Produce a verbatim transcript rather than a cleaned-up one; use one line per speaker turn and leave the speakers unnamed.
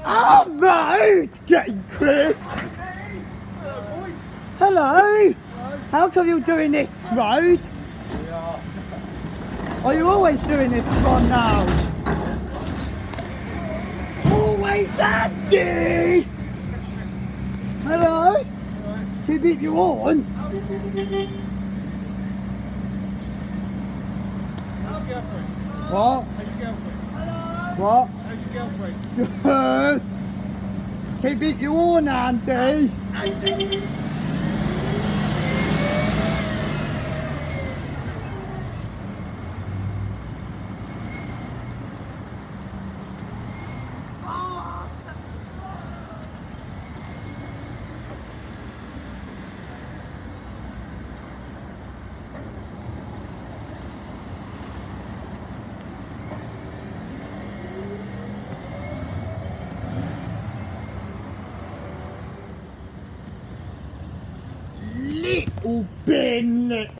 Oh, right! Getting quick!
Hello, boys.
Hello! How come you're doing this road?
We are.
Are you always doing this one now? Always Andy! Hello? Can you beat you on?
How's your girlfriend?
What?
How's your girlfriend?
What?
How's your girlfriend?
Good. Can you beat you on, Andy?
Andy.
Little bin.